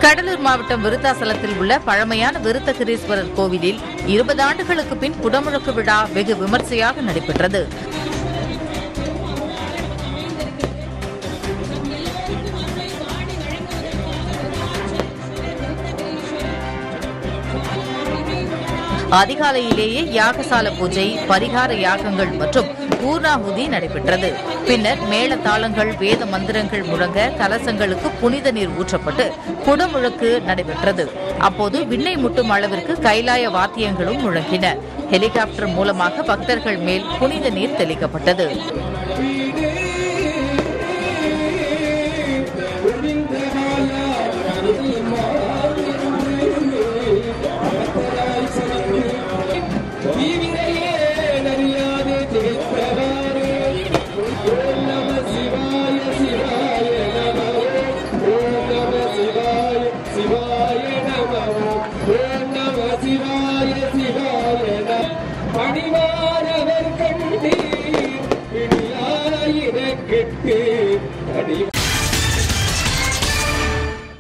கடலூர் மாவட்டம் விருத்தாசலத்தில் உள்ள பழமையான விருத்தகிரீஸ்வரர் கோவிலில் 20 ஆண்டுகளுக்கு பின் குடமுழுக்கு விழா வெகு விமர்சையாக நடைபெற்றது. அதிகாலையிலேயே யாகசால பூஜை, பரிகார யாகங்கள் மற்றும் பூர்ணாகுதி நடைபெற்றது. பின்னர் மேளதாளங்கள், வேத மந்திரங்கள் முழங்க கலசங்களுக்கு புனித நீர் ஊற்றப்பட்டு குடமுழுக்கு நடைபெற்றது. அப்போது விண்ணை முட்டும் அளவிற்கு கைலாய வாத்தியங்களும் முழங்கின. ஹெலிகாப்டர் மூலமாக பக்தர்கள் மேல் புனித நீர் தெளிக்கப்பட்டது. பணிவானவர் கண்டீர்